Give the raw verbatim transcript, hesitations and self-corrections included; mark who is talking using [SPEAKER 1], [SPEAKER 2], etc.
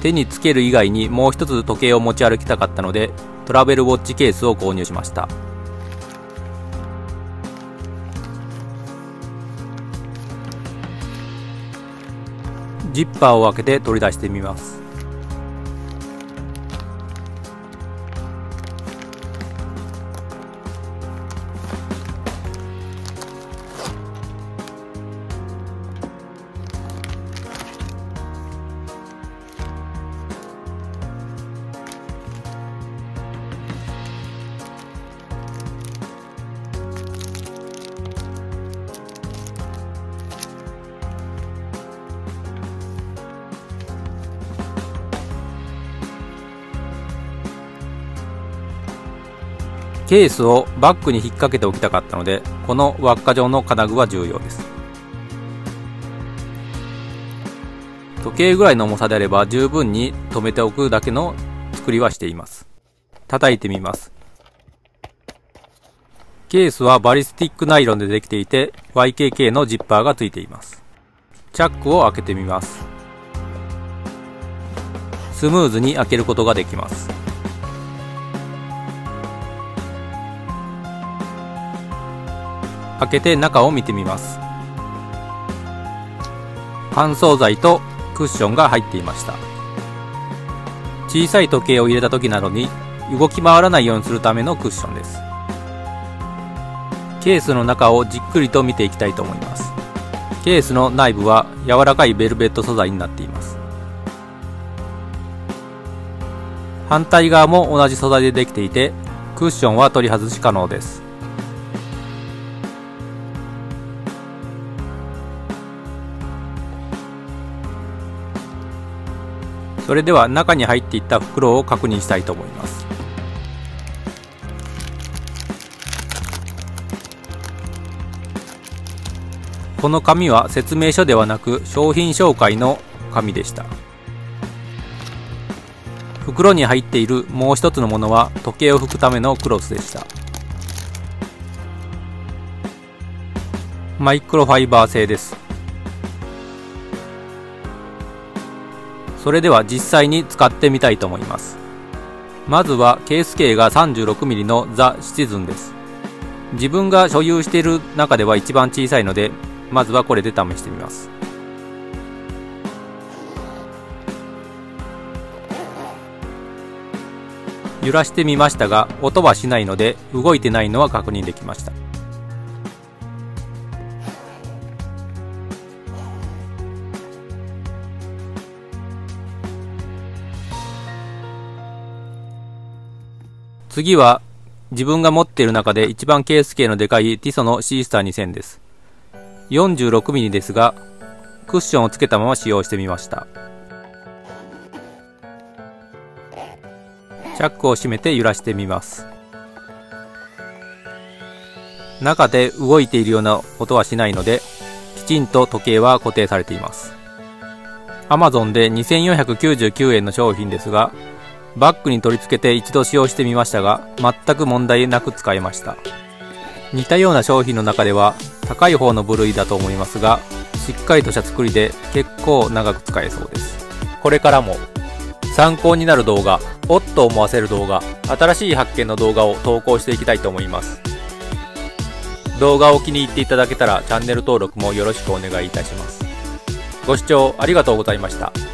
[SPEAKER 1] 手につける以外にもう一つ時計を持ち歩きたかったので、トラベルウォッチケースを購入しました。ジッパーを開けて取り出してみます。ケースをバッグに引っ掛けておきたかったので、この輪っか状の金具は重要です。時計ぐらいの重さであれば十分に留めておくだけの作りはしています。叩いてみます。ケースはバリスティックナイロンでできていて ワイケーケー のジッパーがついています。チャックを開けてみます。スムーズに開けることができます。開けて中を見てみます。乾燥剤とクッションが入っていました。小さい時計を入れた時などに動き回らないようにするためのクッションです。ケースの中をじっくりと見ていきたいと思います。ケースの内部は柔らかいベルベット素材になっています。反対側も同じ素材でできていて、クッションは取り外し可能です。それでは中に入っていった袋を確認したいと思います。この紙は説明書ではなく商品紹介の紙でした。袋に入っているもう一つのものは時計を拭くためのクロスでした。マイクロファイバー製です。それでは実際に使ってみたいと思います。まずはケース径が さんじゅうろくミリ のザ・シチズンです。自分が所有している中では一番小さいので、まずはこれで試してみます。揺らしてみましたが音はしないので動いてないのは確認できました。次は自分が持っている中で一番ケース径のでかいティソのシースターにせんです。よんじゅうろくミリ ですがクッションをつけたまま使用してみました。チャックを閉めて揺らしてみます。中で動いているような音はしないのできちんと時計は固定されています。 アマゾン でにせんよんひゃくきゅうじゅうきゅうえんの商品ですが、バッグに取り付けて一度使用してみましたが全く問題なく使えました。似たような商品の中では高い方の部類だと思いますが、しっかりとした作りで結構長く使えそうです。これからも参考になる動画、おっと思わせる動画、新しい発見の動画を投稿していきたいと思います。動画を気に入っていただけたらチャンネル登録もよろしくお願いいたします。ご視聴ありがとうございました。